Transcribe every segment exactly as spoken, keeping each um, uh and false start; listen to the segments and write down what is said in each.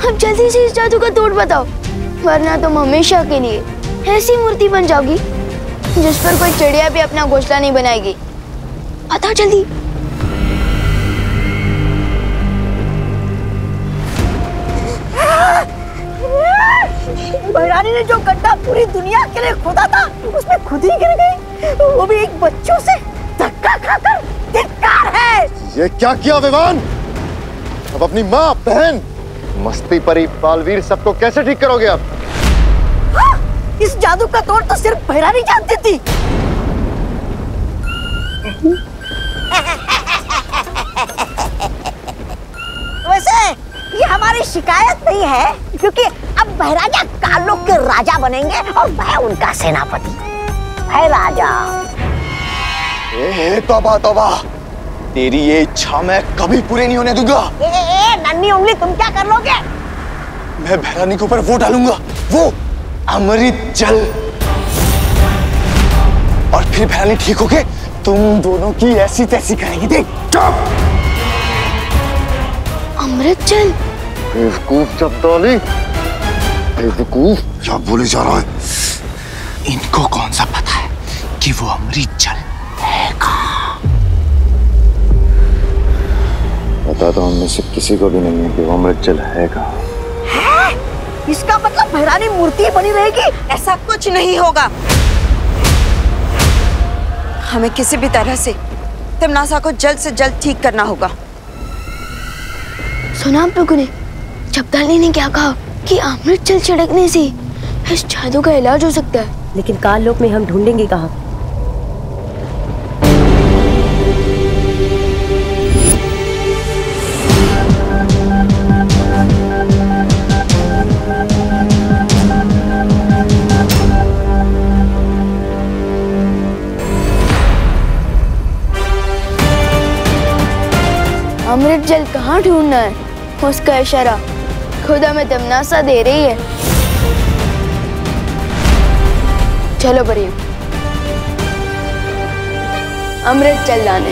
अब जल्दी से इस जादू का तोड़ बताओ, वरना तुम हमेशा के लिए ऐसी मूर्ति बन जाओगी जिस पर कोई चिड़िया भी अपना घोंसला नहीं बनाएगी। बताओ जल्दी। बहरानी ने जो गड्ढा पूरी दुनिया के लिए खोदा था उसमें खुद ही गिर गई, वो भी एक बच्चों से धक्का खाकर। धिक्कार है। ये क्या किया विवान? अब अपनी माँ, बहन, मस्ती परी, बालवीर सबको कैसे ठीक करोगे आप? हाँ, इस जादू का तोड़ तो सिर्फ बहरानी जानती थी। वैसे ये हमारी शिकायत नहीं है, क्योंकि अब बहराजा कालोक के राजा बनेंगे और मैं उनका सेनापति। है राजा। ए, ए, तौबा तौबा, तेरी ये इच्छा मैं कभी पूरी नहीं होने दूंगा। ए, ए, ए, नन्ही उंगली, तुम क्या कर लोगे? मैं बहरानी के ऊपर वो डालूंगा, वो अमृत जल, और फिर बहरानी ठीक होके तुम दोनों की ऐसी तैसी करेगी। देख। अमृत जल? बेवकूफ चपताली, बेवकूफ, क्या बोले जा रहा है? इनको कौन सा पता है कि वो अमृत जल है कहाँ? पता तो हम में से किसी को भी नहीं है कि वो अमृत जल है कहाँ। है? इसका मतलब बहरानी मूर्ति बनी रहेगी? ऐसा कुछ नहीं होगा। हमें किसी भी तरह से तिमनासा को जल्द से जल्द ठीक करना होगा। सुना आप लोगों ने? चपताली ने क्या कहा कि अमृत जल छिड़कने से इस जादू का इलाज हो सकता है। लेकिन काल लोक में हम ढूंढेंगे कहाँ? अमृत जल कहाँ ढूंढना है, उसका इशारा खुद हमें तिमनासा दे रही है। चलो परियों, अमृत जल लाने।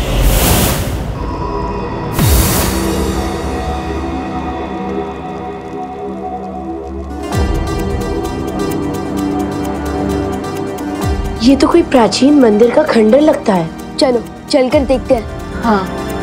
ये तो कोई प्राचीन मंदिर का खंडर लगता है। चलो चलकर देखते हैं। हाँ।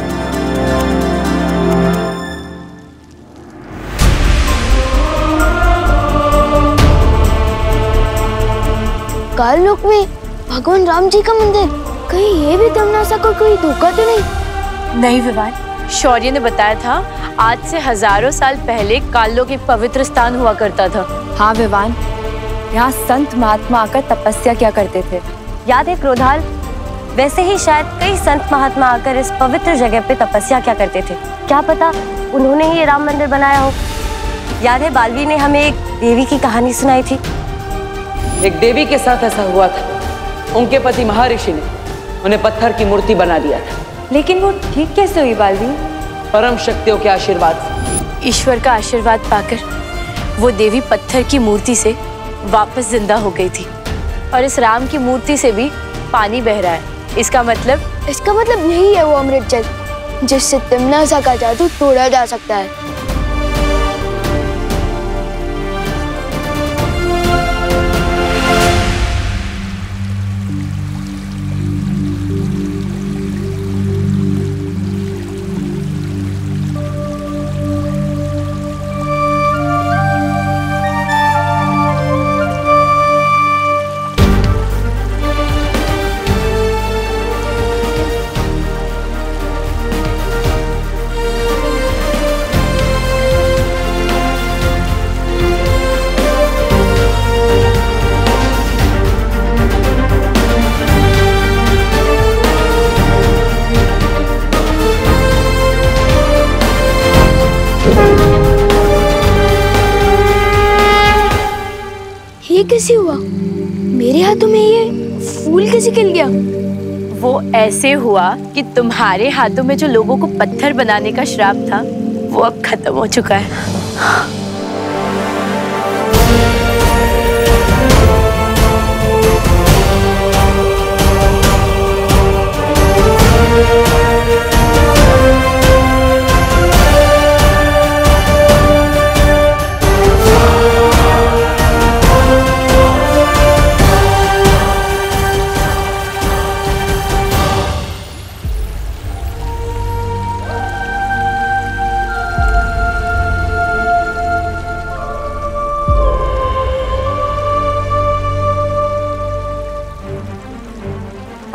काल लोक में भगवान राम जी का मंदिर, कहीं ये भी तिमनासा को कोई धोखा तो नहीं? नहीं विवान, शौर्य ने बताया था आज से हजारों साल पहले काल लोक एक पवित्र स्थान हुआ करता था। हाँ विवान, यहाँ संत महात्मा आकर तपस्या किया करते थे। याद है क्रोधाल? वैसे ही शायद कई संत महात्मा आकर इस पवित्र जगह पे तपस्या क्या करते थे। क्या पता उन्होंने ही ये राम मंदिर बनाया हो। याद है बालवीर ने हमें एक देवी की कहानी सुनाई थी। एक देवी के साथ ऐसा हुआ था। उनके पति महर्षि ने उन्हें पत्थर की मूर्ति बना दिया था। लेकिन वो ठीक कैसे हुई बालवीर? परम शक्तियों के आशीर्वाद से। ईश्वर का आशीर्वाद पाकर वो देवी पत्थर की मूर्ति से वापस जिंदा हो गई थी, और इस राम की मूर्ति से भी पानी बह रहा है। इसका मतलब इसका मतलब यही है वो अमृत जल जिससे तिमनासा का जादू तोड़ा जा सकता है। ये कैसे हुआ? मेरे हाथों में ये फूल कैसे खिल गया? वो ऐसे हुआ कि तुम्हारे हाथों में जो लोगों को पत्थर बनाने का श्राप था वो अब खत्म हो चुका है।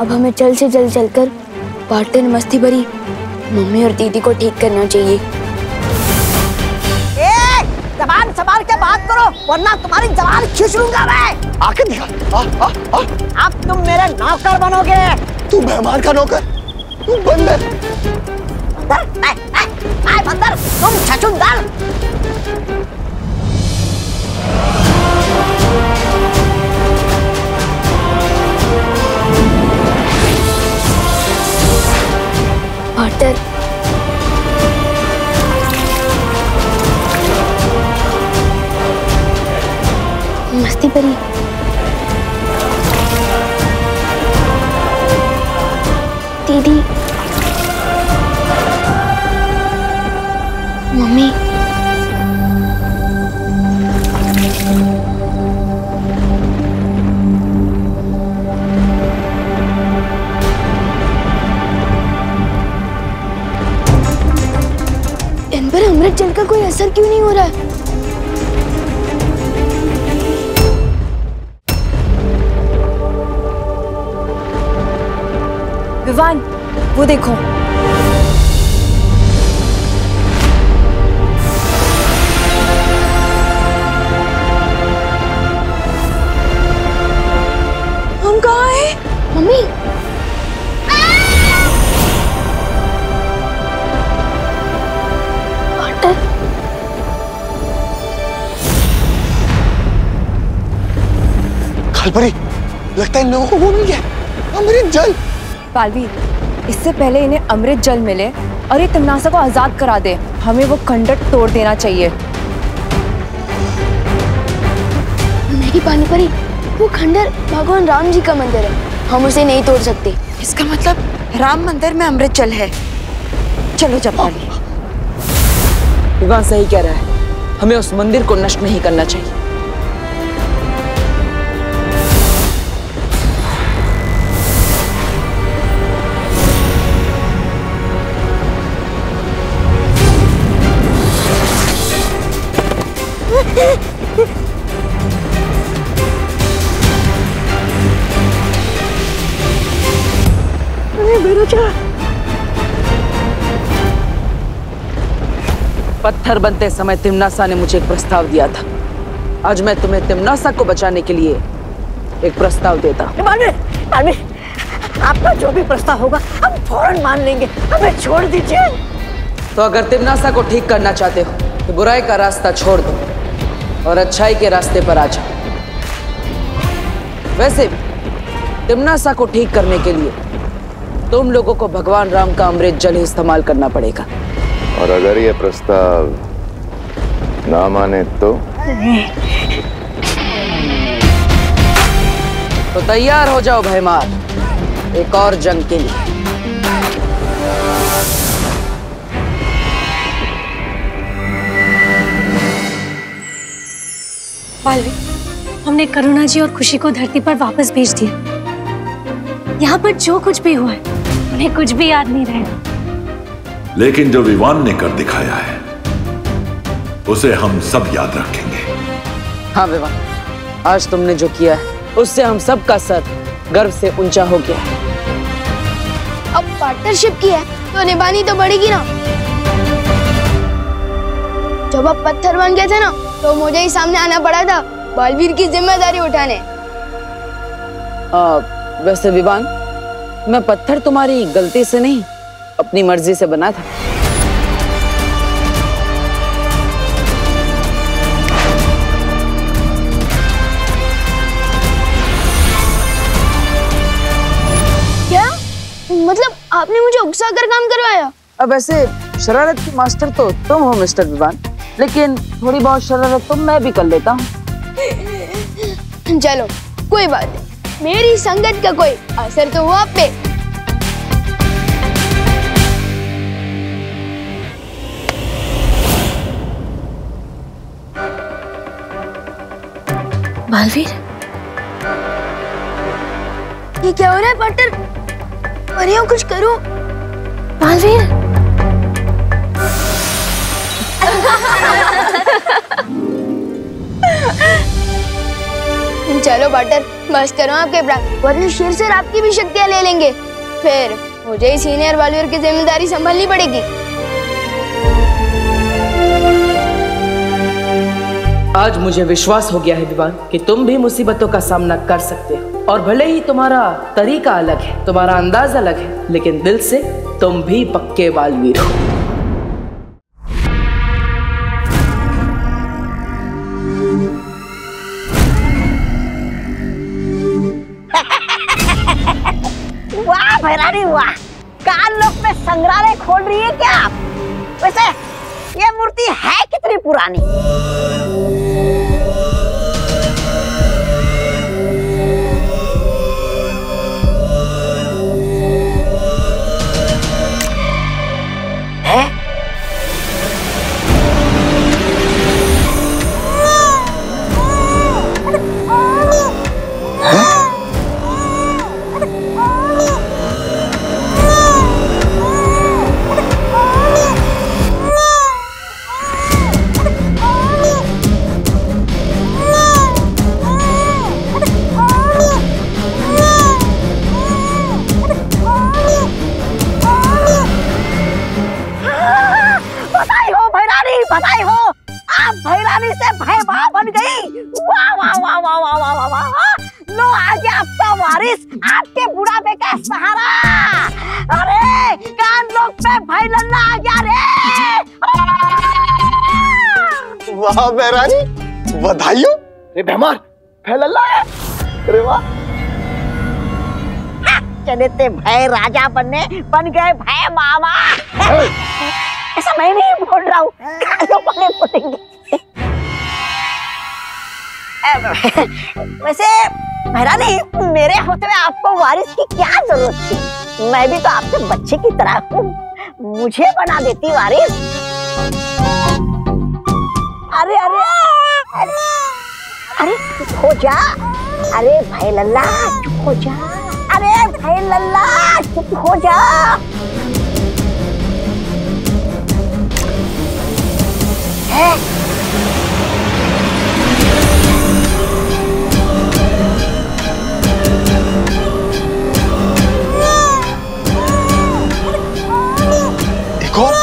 अब हमें जल्द से जल्द चलकर पार्टनर मस्ती भरी मम्मी और दीदी को ठीक करना चाहिए। ए, जबान संभाल के बात करो वरना तुम्हारी जबान खींच लूंगा मैं। आके दिखा। आ, आ, आ। अब तुम मेरे नौकर बनोगे। तू मेहमान का नौकर, तू बंदर। बंदर? ऐ, ऐ, ऐ बंदर, तुम छछूंदर। पार्टनर मस्ती परी, दीदी, मम्मी, इन पर अमृत जल का कोई असर क्यों नहीं हो रहा है? विवान, वो देखो। हम कहाँ हैं? मम्मी, पार्टनर, खालपरी, लगता है इन लोगों को वो मिल गया अमृत जल। बालवीर, इससे पहले इन्हें अमृत जल मिले और ये तिमनासा को आजाद करा दे, हमें वो खंडर तोड़ देना चाहिए। नहीं पानी परी, वो खंडर भगवान राम जी का मंदिर है, हम उसे नहीं तोड़ सकते। इसका मतलब राम मंदिर में अमृत जल है। चलो जपाली। विवान सही कह रहा है, हमें उस मंदिर को नष्ट नहीं करना चाहिए। पत्थर बनते समय तिमनासा ने मुझे एक प्रस्ताव दिया था। आज मैं तुम्हें तिमनासा को बचाने के लिए एक प्रस्ताव देता हूँ। आपका जो भी प्रस्ताव होगा हम फौरन मान लेंगे, हमें छोड़ दीजिए। तो अगर तिमनासा को ठीक करना चाहते हो तो बुराई का रास्ता छोड़ दो और अच्छाई के रास्ते पर आ जाओ। वैसे भी तिमनासा को ठीक करने के लिए तुम लोगों को भगवान राम का अमृत जल ही इस्तेमाल करना पड़ेगा। और अगर ये प्रस्ताव ना माने तो तो तैयार हो जाओ भयमार, एक और जंग के लिए। बालवीर, हमने करुणा जी और खुशी को धरती पर वापस भेज दिया। यहाँ पर जो कुछ भी हुआ है उन्हें कुछ भी याद नहीं रहेगा। लेकिन जो विवान ने कर दिखाया है उसे हम सब याद रखेंगे। हाँ विवान, आज तुमने जो किया है उससे हम सब का सर गर्व से ऊंचा हो गया। अब पार्टनरशिप की है तो निभानी तो पड़ेगी ना। जब आप पत्थर बन गए थे ना तो मुझे ही सामने आना पड़ा था बालवीर की जिम्मेदारी उठाने। आ, वैसे विवान, मैं पत्थर तुम्हारी गलती से नहीं अपनी मर्जी से बना था। क्या मतलब आपने मुझे उकसा कर काम करवाया? अब वैसे शरारत की मास्टर तो तुम हो मिस्टर विवान, लेकिन थोड़ी बहुत शरारत तो मैं भी कर लेता हूँ। चलो कोई बात नहीं, मेरी संगत का कोई असर तो हुआ आप पे। बालवीर, ये क्या हो रहा है पार्टनर? परियों कुछ करो। बालवीर, चलो बटर, बस करो आपके प्राण, वरना शेर सर आपकी भी शक्तियाँ ले लेंगे। फिर मुझे ही सीनियर बालवीर की जिम्मेदारी संभालनी पड़ेगी। आज मुझे विश्वास हो गया है विवान कि तुम भी मुसीबतों का सामना कर सकते हो, और भले ही तुम्हारा तरीका अलग है, तुम्हारा अंदाज अलग है, लेकिन दिल से तुम भी पक्के बालवीर हो। वाह भैरानी वाह, कान लोक में संग्रहालय खोल रही है क्या आप? वैसे ये मूर्ति है कितनी पुरानी? है? बधाई हो, आप भैरानी से भयभा बन गई। वाह वाह वाह वाह वाह वाह वाह वाह। लो आ गया आपका वारिस, आपके बुढ़ापे का सहारा। अरे कान लोक पे भाई लल्ला आ गया रे। वाह भैरानी, बधाई हो। अरे बेमार भाई लल्ला है। अरे वाह, चले थे भय राजा बनने, बन गए भय मामा। ऐसा मैं नहीं बोल रहा हूँ, कानों वाले बोलेंगे। वैसे भैरानी, मेरे होते हुए आपको वारिस की क्या जरूरत थी? मैं भी तो आपके बच्चे की तरह हूँ, मुझे बना देती वारिस। अरे अरे अरे अरे चुप हो जा। अरे भाई लल्ला चुप हो जा। अरे भाई लल्ला चुप हो जा। है? एक और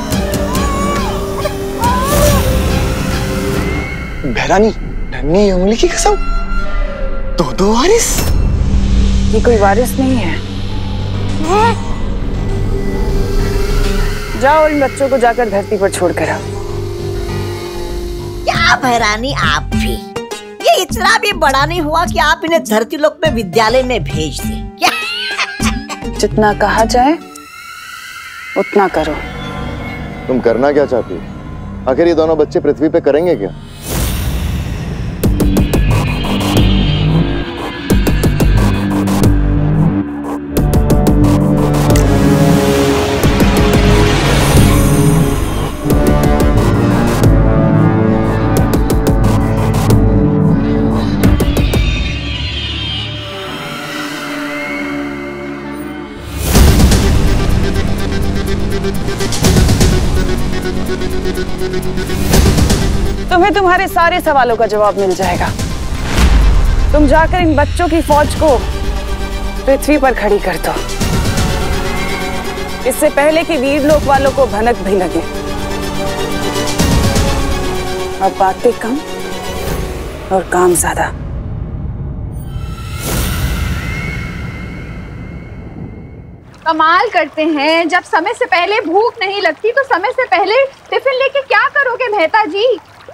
भैरानी, नन्ही उंगली की कसम, दो दो वारिस। ये कोई वारिस नहीं है, है? जाओ इन बच्चों को जाकर धरती पर छोड़कर आओ। क्या भैरानी आप भी, ये इतना भी बड़ा नहीं हुआ कि आप इन्हें धरती लोक में विद्यालय में भेज दें क्या? जितना कहा जाए उतना करो। तुम करना क्या चाहती हो? आखिर ये दोनों बच्चे पृथ्वी पे करेंगे क्या? तुम्हें तुम्हारे सारे सवालों का जवाब मिल जाएगा। तुम जाकर इन बच्चों की फौज को पृथ्वी पर खड़ी कर दो, इससे पहले कि वीर-लोक वालों को भनक भी लगे। अब बातें कम और काम ज्यादा। कमाल करते हैं, जब समय से पहले भूख नहीं लगती तो समय से पहले टिफिन लेके क्या करोगे मेहता जी?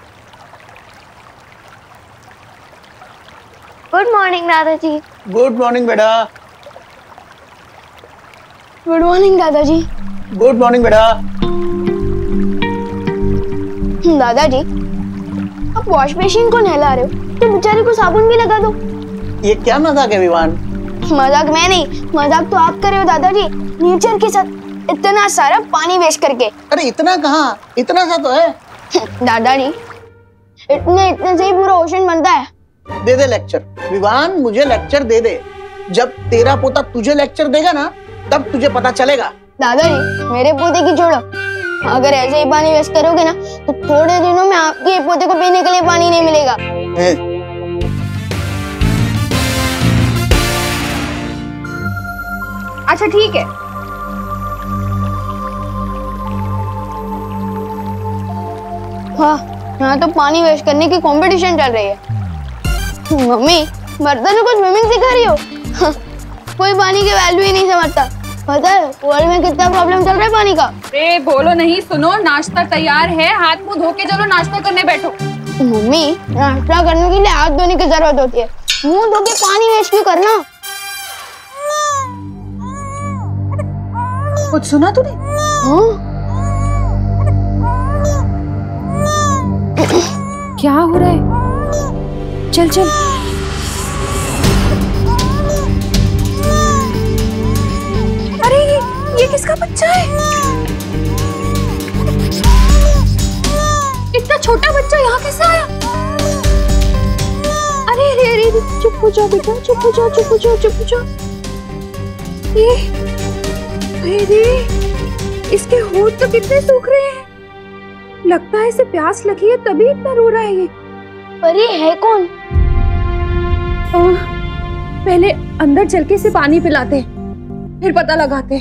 गुड मॉर्निंग दादाजी। गुड मॉर्निंग बेटा। गुड मॉर्निंग दादाजी। गुड मॉर्निंग बेटा। दादाजी, आप वॉश मशीन को नहला रहे हो तो बेचारे को साबुन भी लगा दो। ये क्या मजाक है विवान? मजाक मैं नहीं, मजाक तो आप कर रहे हो दादाजी, नेचर के साथ इतना सारा पानी वेस्ट करके। अरे इतना कहाँ, इतना सा तो है। दादाजी, इतने इतने से ही पूरा ओशन बनता है। दे दे लेक्चर विवान, मुझे लेक्चर दे दे। जब तेरा पोता तुझे लेक्चर देगा ना, तब तुझे पता चलेगा। दादाजी, मेरे पोते की छोड़ो, अगर ऐसे ही पानी वेस्ट करोगे ना तो थोड़े दिनों में आपके पोते को पीने के लिए पानी नहीं मिलेगा। अच्छा ठीक है। हाँ, यहाँ तो पानी वेस्ट करने की कंपटीशन चल रही है। मम्मी, बर्तनों को स्विमिंग सिखा रही हो? कोई पानी की वैल्यू ही नहीं समझता। पता है वर्ल्ड में कितना प्रॉब्लम चल रहा है पानी का? अरे बोलो नहीं, सुनो, नाश्ता तैयार है, हाथ मुंह धो के चलो नाश्ता करने बैठो। मम्मी, नाश्ता करने के लिए हाथ धोने की जरूरत होती है, मुंह धो के पानी वेस्ट भी करना। कुछ सुना तूने? हाँ? क्या हो रहा है? चल चल। अरे ये, ये किसका बच्चा है? इतना छोटा बच्चा यहाँ कैसे आया? अरे अरे अरे, चुप हो जाओ बेटा, चुप हो जाओ, चुप हो जाओ, चुप हो जाओ। ये, अरे इसके होंठ तो कितने सूख रहे हैं। लगता है इसे प्यास लगी है तभी इतना रो रहा है ये। पर ये है कौन? आ, पहले अंदर चल के इसे पानी पिलाते, फिर पता लगाते।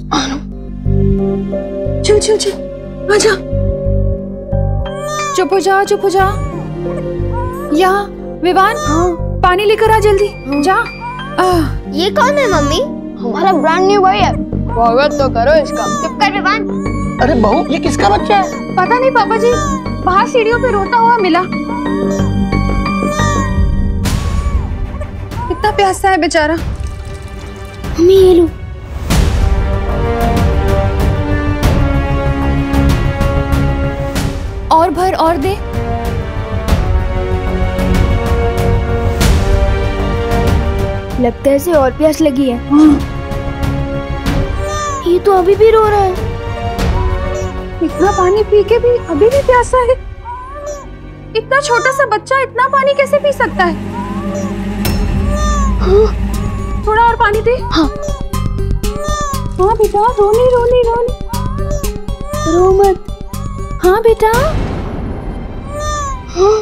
चल चल चल, आजा। चुप हो जा, चुप हो जा। यहाँ विवान, हाँ पानी लेकर आ जल्दी। हाँ। जा। आ, ये कौन है मम्मी? हमारा ब्रांड न्यू भाई है, स्वागत तो करो इसका। चुप कर विवान। अरे बहू, ये किसका बच्चा है? पता नहीं पापा जी, बाहर सीढ़ियों पे रोता हुआ मिला। कितना प्यासा है बेचारा। मम्मी ये लो। और भर और दे। लगता है इसे और प्यास लगी है। हाँ। ये तो अभी भी रो रहा है। इतना पानी पी के भी अभी भी प्यासा है। इतना छोटा सा बच्चा इतना पानी कैसे पी सकता है? हाँ। थोड़ा और पानी दे। हाँ हाँ बेटा, रोनी रोनी रोनी, रो मत। हाँ बेटा। हाँ।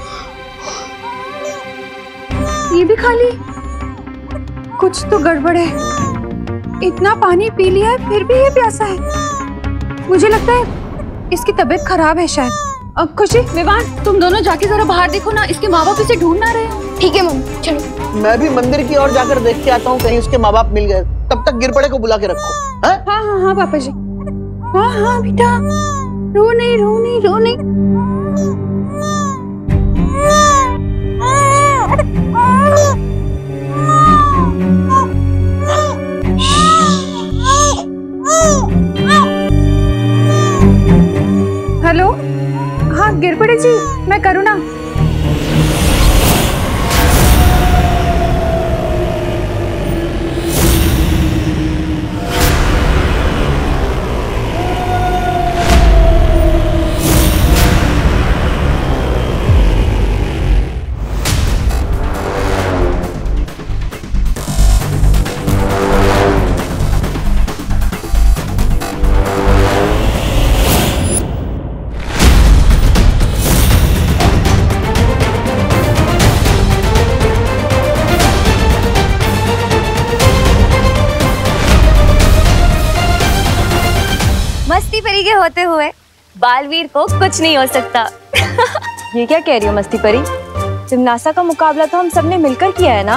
ये भी खाली। कुछ तो गड़बड़ है। इतना पानी पी लिया है फिर भी ये प्यासा है। मुझे लगता है इसकी तबीयत खराब है शायद। अब खुशी, विवान, तुम दोनों जाके जरा बाहर देखो ना, इसके माँ बाप इसे ढूंढ ना रहे हो। ठीक है मम्मी, चलो। मैं भी मंदिर की ओर जाकर देख के आता हूँ, कहीं उसके माँ बाप मिल गए। तब तक गिरपड़े को बुला के रखो। हाँ हाँ हाँ, हाँ पापा जी। हाँ हाँ बेटा, रो नहीं रो नहीं रो नहीं। हेलो, हाँ गिरपड़े जी, मैं करुणा। परी के होते हुए बालवीर को कुछ नहीं हो सकता। ये क्या कह रही हो मस्ती परी? तिमनासा का मुकाबला तो हम सबने मिलकर किया है ना।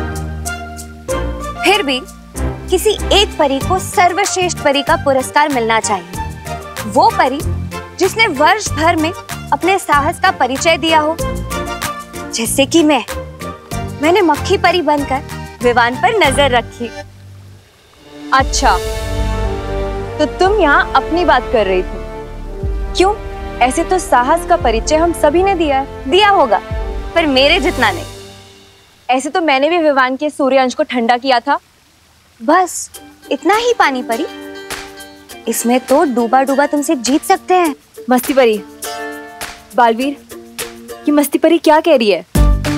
फिर भी किसी एक परी को सर्वश्रेष्ठ परी का पुरस्कार मिलना चाहिए। वो परी जिसने वर्ष भर में अपने साहस का परिचय दिया हो, जैसे कि मैं मैंने मक्खी परी बनकर विवान पर नजर रखी। अच्छा, तो तुम यहाँ अपनी बात कर रही थी। क्यों? ऐसे तो साहस का परिचय हम सभी ने दिया है। दिया होगा, पर मेरे जितना नहीं। ऐसे तो मैंने भी विवान के सूर्यांश को ठंडा किया था। बस इतना ही पानी परी, इसमें तो डूबा डूबा तुमसे जीत सकते हैं। मस्ती परी, बालवीर, ये मस्ती परी क्या कह रही है?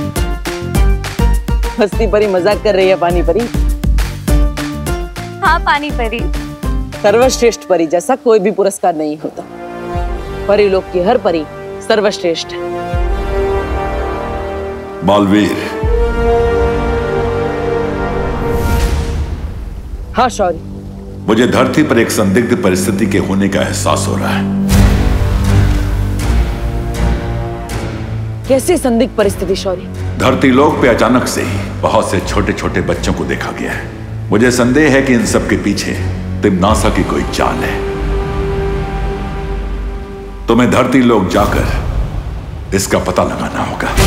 मस्ती परी मजाक कर रही है पानी परी। हाँ पानी परी, सर्वश्रेष्ठ परी जैसा कोई भी पुरस्कार नहीं होता। परी-लोक की हर परी सर्वश्रेष्ठ है। बालवीर, हाँ शौर्य, मुझे धरती पर एक संदिग्ध परिस्थिति के होने का एहसास हो रहा है। कैसी संदिग्ध परिस्थिति शौर्य? धरती लोक पे अचानक से ही बहुत से छोटे छोटे बच्चों को देखा गया है। मुझे संदेह है कि इन सब के पीछे तिम्नासा की कोई चाल है। तुम्हें धरती लोक जाकर इसका पता लगाना होगा।